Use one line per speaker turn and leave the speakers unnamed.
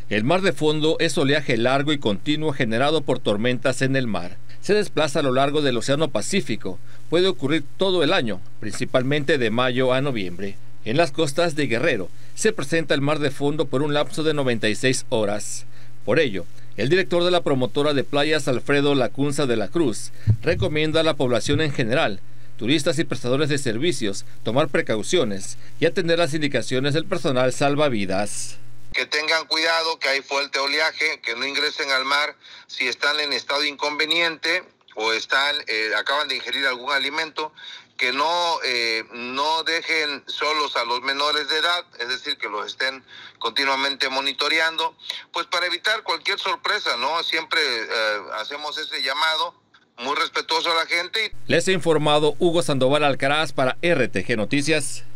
El mar de fondo es oleaje largo y continuo generado por tormentas en el mar. Se desplaza a lo largo del Océano Pacífico. Puede ocurrir todo el año, principalmente de mayo a noviembre. En las costas de Guerrero se presenta el mar de fondo por un lapso de 96 horas. Por ello, el director de la promotora de playas, Alfredo Lacunza de la Cruz, recomienda a la población en general, turistas y prestadores de servicios, tomar precauciones y atender las indicaciones del personal salvavidas.
Que tengan cuidado, que hay fuerte oleaje, que no ingresen al mar si están en estado inconveniente o acaban de ingerir algún alimento, que no dejen solos a los menores de edad, es decir, que los estén continuamente monitoreando, pues para evitar cualquier sorpresa, ¿no? Siempre hacemos ese llamado, muy respetuoso a la gente.
Les ha informado Hugo Sandoval Alcaraz para RTG Noticias.